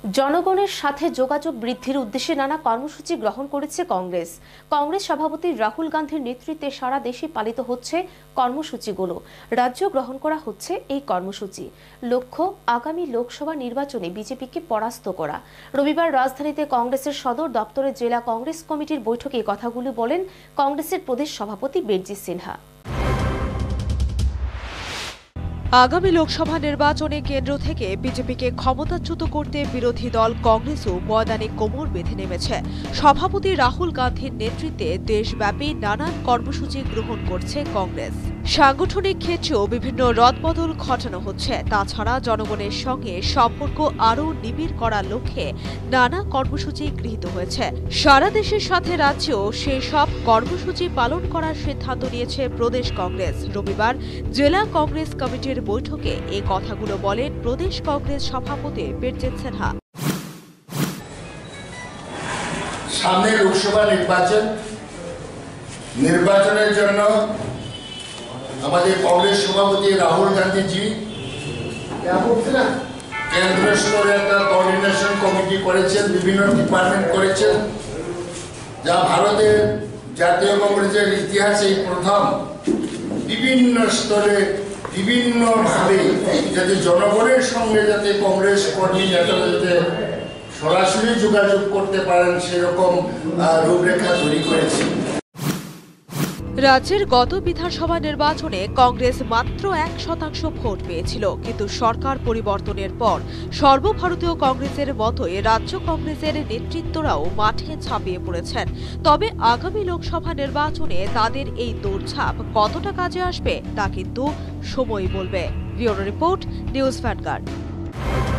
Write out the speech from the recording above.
জনগণের সাথে যোগাযোগ বৃদ্ধির উদ্দেশ্যে নানা কর্মসূচি গ্রহণ করেছে কংগ্রেস। কংগ্রেস সভাপতি রাহুল গান্ধীর নেতৃত্বে সারা দেশে পালিত হচ্ছে কর্মসূচিগুলো। রাজ্য গ্রহণ করা হচ্ছে এই কর্মসূচি। লক্ষ্য আগামী লোকসভা নির্বাচনে বিজেপিকে পরাস্ত করা। রবিবার রাজধানীতে কংগ্রেসের সদর দপ্তরে জেলা কংগ্রেস কমিটির বৈঠকে এই কথাগুলো বলেন কংগ্রেসের প্রদেশ সভাপতি বীরজিৎ সিনহা। আগামী লোকসভা নির্বাচনে কেন্দ্র থেকে বিজেপিকে ক্ষমতাচ্যুত করতে বিরোধী দল কংগ্রেসও ময়দানে কোমর বেঁধে নেমেছে। সভাপতি রাহুল গান্ধীর নেতৃত্বে দেশব্যাপী নানান কর্মসূচি গ্রহণ করছে কংগ্রেস। সাংগঠনিক ক্ষেত্রেও বিভিন্ন রদবদল ঘটানো হচ্ছে। তাছাড়া জনগণের সঙ্গে সম্পর্ক আরও নিবিড় করার লক্ষ্যে নানা কর্মসূচি গৃহীত হয়েছে। সারা দেশের সাথে রাজ্যেও সেসব কর্মসূচি পালন করার সিদ্ধান্ত নিয়েছে প্রদেশ কংগ্রেস। রবিবার জেলা কংগ্রেস কমিটির বৈঠকে এই কথাগুলো বলেন প্রদেশ কংগ্রেস সভাপতি বীরজিৎ সিনহা। সামনে লোকসভা নির্বাচনের জন্য আমাদের কংগ্রেস সভাপতি রাহুল গান্ধীজি কেন্দ্র স্তরে একটা কোঅর্ডিনেশন কমিটি করেছেন, বিভিন্ন ডিপার্টমেন্ট করেছেন, যা ভারতের জাতীয় কংগ্রেসের ইতিহাসে প্রথম বিভিন্ন স্তরে বিভিন্নভাবে যাতে জনগণের সঙ্গে যাতে কংগ্রেস কর্মী নেতারা যাতে সরাসরি যোগাযোগ করতে পারেন সেরকম রূপরেখা তৈরি করেছে। রাজ্যের গত বিধানসভা নির্বাচনে কংগ্রেস মাত্র 1% ভোট পেয়েছিল, কিন্তু সরকার পরিবর্তনের পর সর্বভারতীয় কংগ্রেসের মতোই রাজ্য কংগ্রেসের নেতৃত্বরাও মাঠে ঝাঁপিয়ে পড়েছেন। তবে আগামী লোকসভা নির্বাচনে তাদের এই দৌড়ঝাঁপ কতটা কাজে আসবে তা কিন্তু সময় বলবে। Bureau report, news vanguard.